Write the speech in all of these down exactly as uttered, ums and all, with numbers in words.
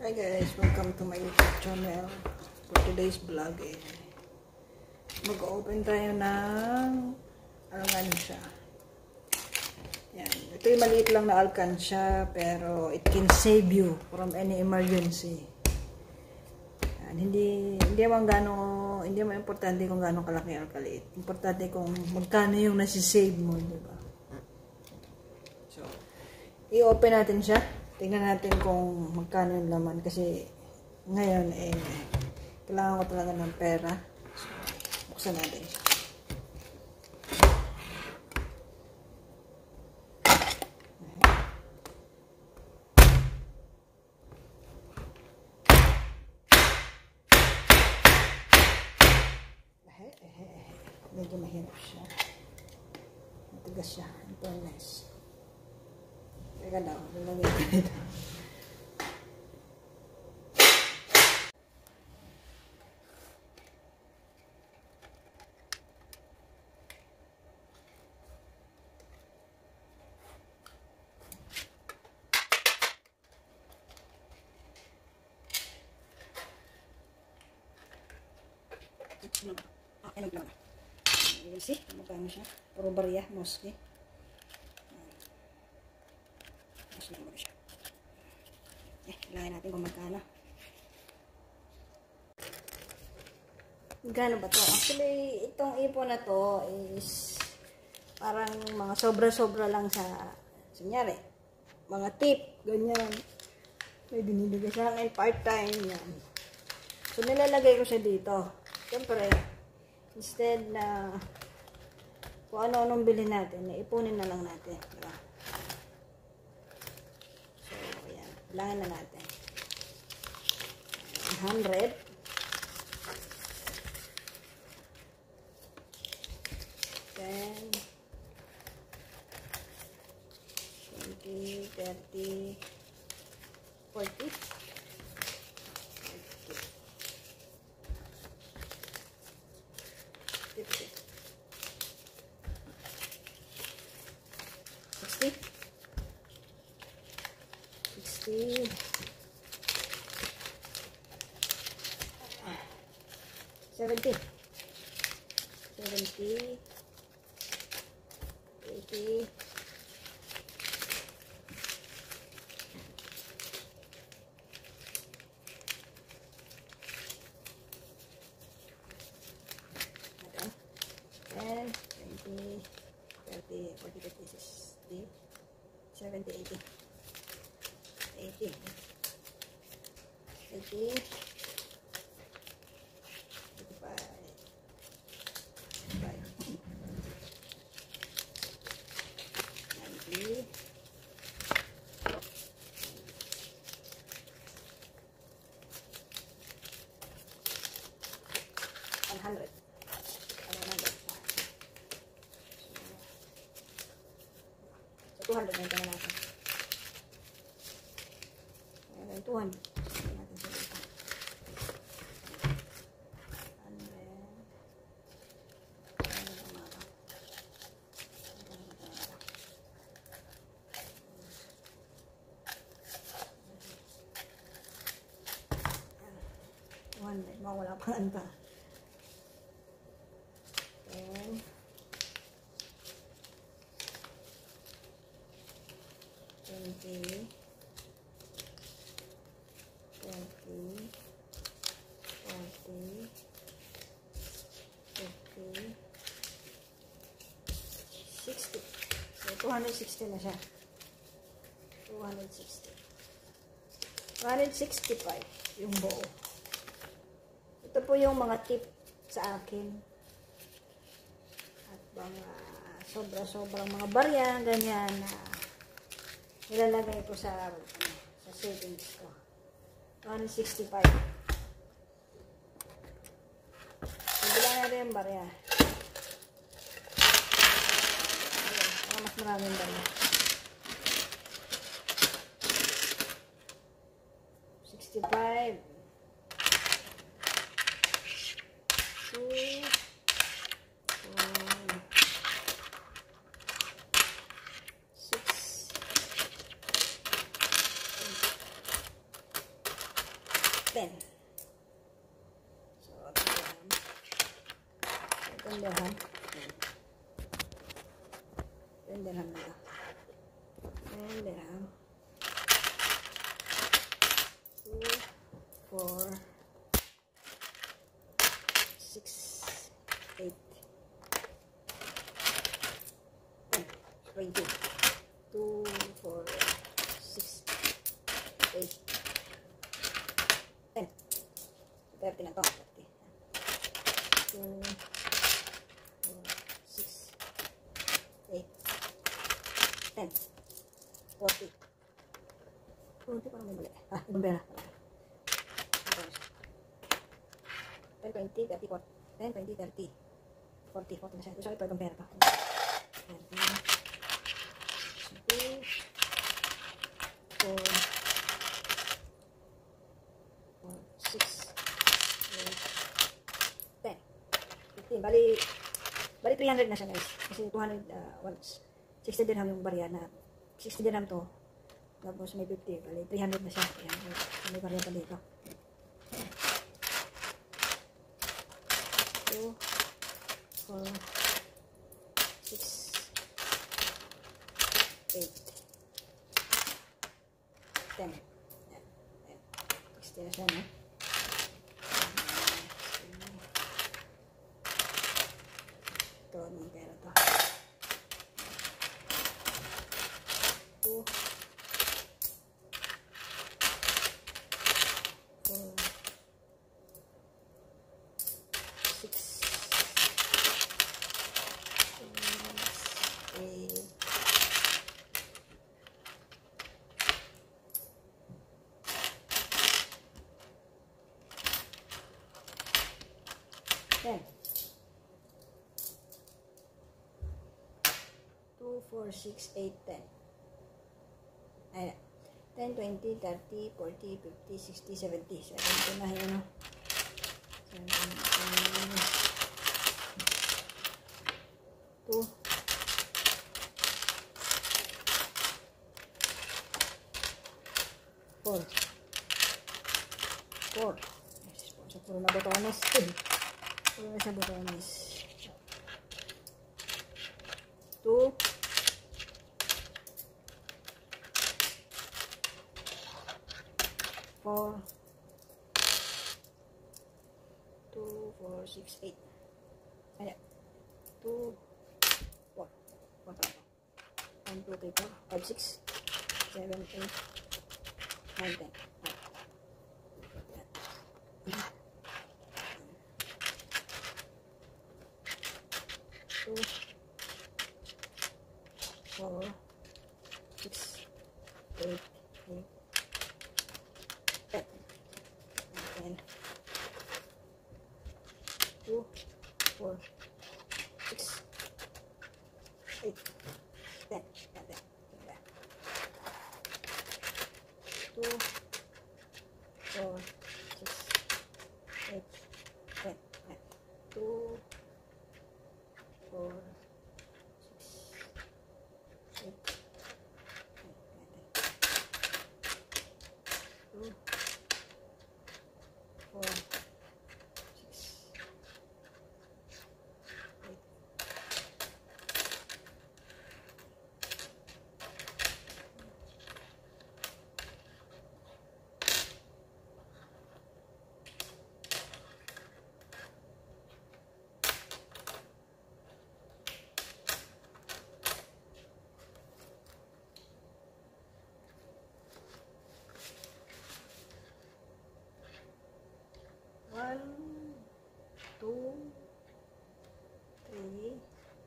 Hi guys, welcome to my YouTube channel. For today's vlog eh, mag-open tayo ng alkansya. Yan. Ito yung maliit lang na alkansya pero it can save you from any emergency. Yan. Hindi hindi man gaano hindi man importante kung gaano kalaki o kaliit. Importante kung magkano yung nasi-save mo, di ba? So, i-open natin siya. Tingnan natin kung magkano yung laman kasi ngayon eh kailangan ko talaga ng pera. So, buksan natin siya. Eh, eh, eh. Medyo mahirap siya. Matigas siya. Ito ang nice. Teka daw, nilagay ko nito. Ah, ano lang. You see, magkano siya? Puro barya, mostly. Eh, ilagay natin kung magkano. Gano ba to? Actually, itong ipon na to is parang mga sobra-sobra lang sa, kunyari, mga tip, ganyan. May binibigay sa akin part-time, yan. So, nilalagay ko siya dito. Siyempre, instead na kung ano-anong bilhin natin, ipunin na lang natin. Diba? Kailangan na natin one hundred, ten, twenty, thirty, forty, fifty, sixty, seventy, seventy, eighty, ten, twenty, thirty, forty, fifty, sixty, seventy, eighty. eighty, eighty, eighty-five, ninety, one hundred, one hundred. So, two hundred na ito na natin. two hundred. one hundred. Mawala pa ang pa. ten, twenty, twenty, forty, fifty, sixty. So, two hundred sixty na siya. two hundred sixty. two hundred sixty-five yung buo. Ito po yung mga tip sa akin. At mga sobra-sobrang mga barya, ganyan na nilalagay ko sa, sa savings ko. one hundred sixty-five. So, bilang natin yung barya. Ayan, mas maraming barya. sixty-five. two. four. six. ten. So, dirham. ten dirham. ten dirham na ito. ten dirham. two, four, six, eight, ten, twenty. two, four, six, eight, ten. thirty na ito. thirty. two, four, six, eight, ten. forty. forty parang may mali. Ah, ibang pera. ten, twenty, thirty, forty. ten, twenty, thirty. forty, forty na siya. So, ito ibang pera pa. thirty. two, four, four, six, eight, ten. fifteen. Bali, bali three hundred na siya guys. Kasi two hundred uh, once. sixty dirham yung barya na. sixty dirham to. Tapos may fifty. Bali, three hundred na siya. Ayan. May barya pa dito. two, four, six, eight, ten. Ayan. Ayan. sixty na siya, no? Ito, anong pera to? two, four, six, eight, ten. two, four, six, eight, ten. Ayan. ten, twenty, thirty, forty, fifty, sixty, seventy. seventy na yun, no? seventy. two. four. four. So, puro na botones. Puro na siya botones. two. four, two, four, six, eight. Ayan. two, four. one, two, three, four, five, six, seven, eight, nine, ten. two, four, six, eight, eight. And two, four, six, eight, ten, ten, ten, ten. Two, four, six, eight, ten, ten. Two, four, six, eight, ten, ten. Two, four, six, eight. One, two, three,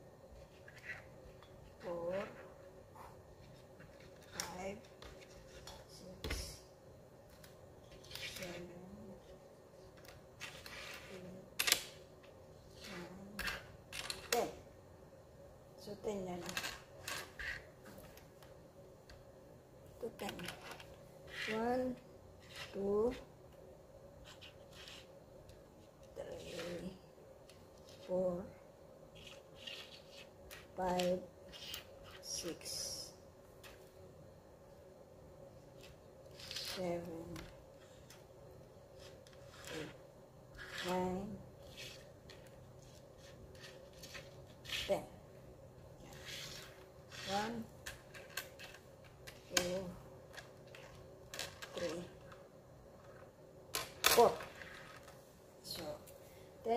four, five, six, seven, eight, nine, ten. So ten na na. To ten. One, two, three, four, five, six, seven,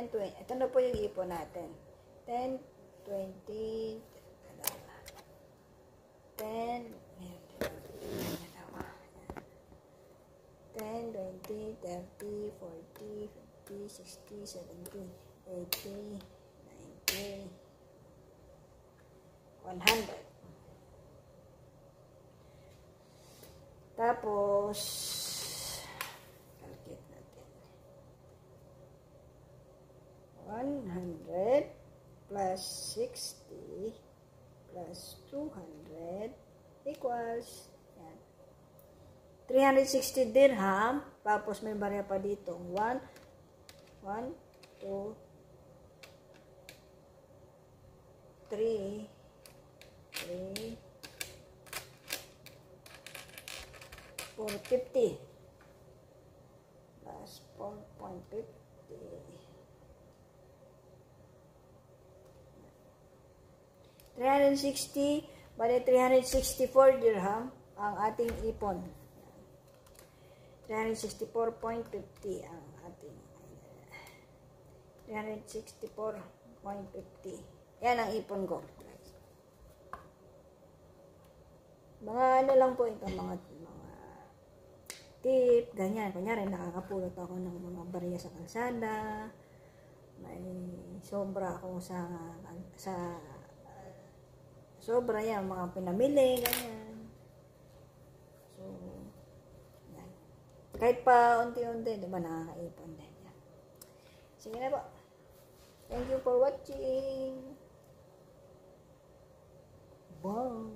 twenty. Ito na po yung ipon natin. ten, twenty, ten, ten, twenty, thirty, forty, fifty, sixty, seventy, eighty, ninety, one hundred. Tapos, calculate natin. one hundred plus sixty plus two hundred equals yan, three hundred sixty dirham. Tapos may barya pa dito. one, one, two, three, three, four fifty plus four point five zero. three hundred sixty, bali three hundred sixty-four dirham ang ating ipon. three hundred sixty-four point five zero ang ating three hundred sixty-four point five zero. Yan ang ipon ko. Mga ano lang po ito, mga mga tip, ganyan. Kunyari, nakakapulot ako ng mga barya sa kalsada. May sobra ako sa sa sobra yan, mga pinamili, ganyan. So, yan. Kahit pa unti-unti, di ba, nakakaipon din yan. Sige na po. Thank you for watching. Bye.